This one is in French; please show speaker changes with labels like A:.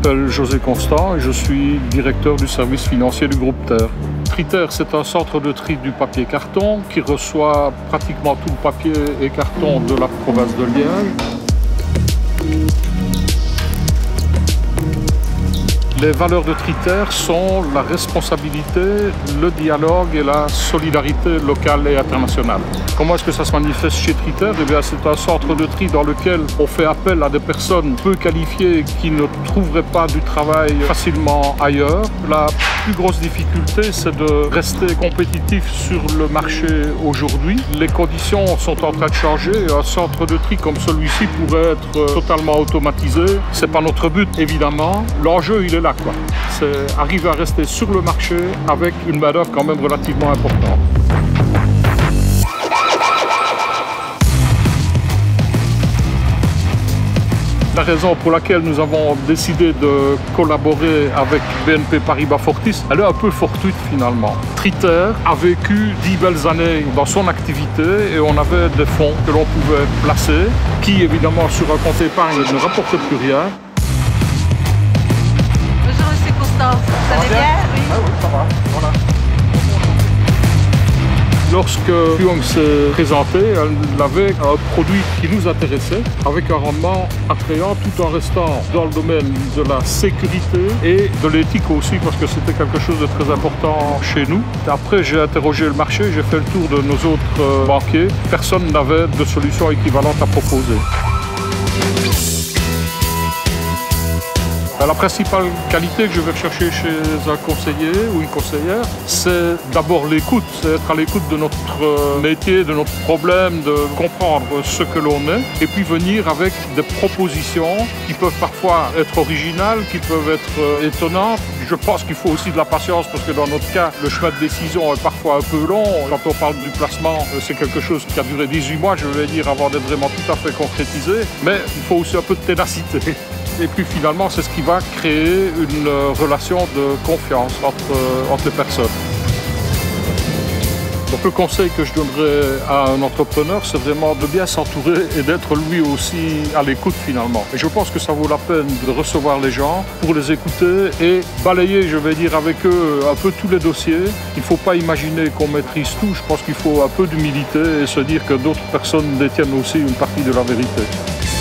A: m'appelle José Constant et je suis directeur du service financier du groupe Terre. Triter, c'est un centre de tri du papier carton qui reçoit pratiquement tout le papier et carton de la province de Liège. Les valeurs de Triter sont la responsabilité, le dialogue et la solidarité locale et internationale. Comment est-ce que ça se manifeste chez Triter? Eh bien, c'est un centre de tri dans lequel on fait appel à des personnes peu qualifiées qui ne trouveraient pas du travail facilement ailleurs. La plus grosse difficulté, c'est de rester compétitif sur le marché aujourd'hui. Les conditions sont en train de changer. Un centre de tri comme celui-ci pourrait être totalement automatisé. C'est pas notre but, évidemment. L'enjeu, il est là. C'est arriver à rester sur le marché avec une main-d'œuvre quand même relativement importante. La raison pour laquelle nous avons décidé de collaborer avec BNP Paribas Fortis, elle est un peu fortuite finalement. Triter a vécu 10 belles années dans son activité et on avait des fonds que l'on pouvait placer, qui évidemment sur un compte épargne ne rapportent plus rien.
B: Ça va bien? Oui.
A: Ah oui, ça va. Voilà. Lorsque Pyong s'est présentée, elle avait un produit qui nous intéressait, avec un rendement attrayant, tout en restant dans le domaine de la sécurité et de l'éthique aussi, parce que c'était quelque chose de très important chez nous. Après, j'ai interrogé le marché, j'ai fait le tour de nos autres banquiers. Personne n'avait de solution équivalente à proposer. La principale qualité que je vais rechercher chez un conseiller ou une conseillère, c'est d'abord l'écoute, c'est être à l'écoute de notre métier, de notre problème, de comprendre ce que l'on est, et puis venir avec des propositions qui peuvent parfois être originales, qui peuvent être étonnantes. Je pense qu'il faut aussi de la patience parce que dans notre cas, le chemin de décision est parfois un peu long. Quand on parle du placement, c'est quelque chose qui a duré 18 mois, je vais dire, avant d'être vraiment tout à fait concrétisé. Mais il faut aussi un peu de ténacité. Et puis finalement, c'est ce qui va créer une relation de confiance entre les personnes. Donc le conseil que je donnerais à un entrepreneur, c'est vraiment de bien s'entourer et d'être lui aussi à l'écoute finalement. Et je pense que ça vaut la peine de recevoir les gens pour les écouter et balayer, je vais dire, avec eux un peu tous les dossiers. Il ne faut pas imaginer qu'on maîtrise tout. Je pense qu'il faut un peu d'humilité et se dire que d'autres personnes détiennent aussi une partie de la vérité.